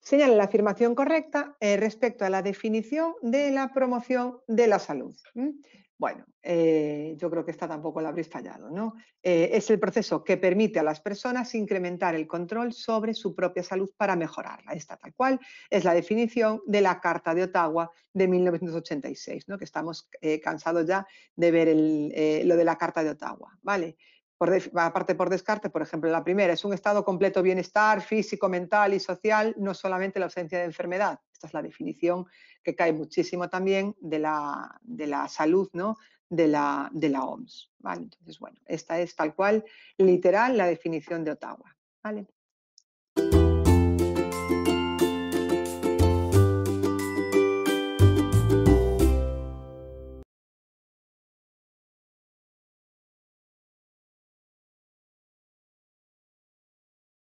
Señala la afirmación correcta respecto a la definición de la promoción de la salud. Bueno, yo creo que esta tampoco la habréis fallado, ¿no? Es el proceso que permite a las personas incrementar el control sobre su propia salud para mejorarla. Esta tal cual es la definición de la Carta de Ottawa de 1986, ¿no? Que estamos cansados ya de ver lo de la Carta de Ottawa, ¿vale? Aparte por descarte, por ejemplo, la primera es un estado completo bienestar físico, mental y social, no solamente la ausencia de enfermedad. Esta es la definición que cae muchísimo también de la salud, ¿no? de la OMS. ¿Vale? Entonces, bueno, esta es tal cual, literal, la definición de Ottawa. ¿Vale?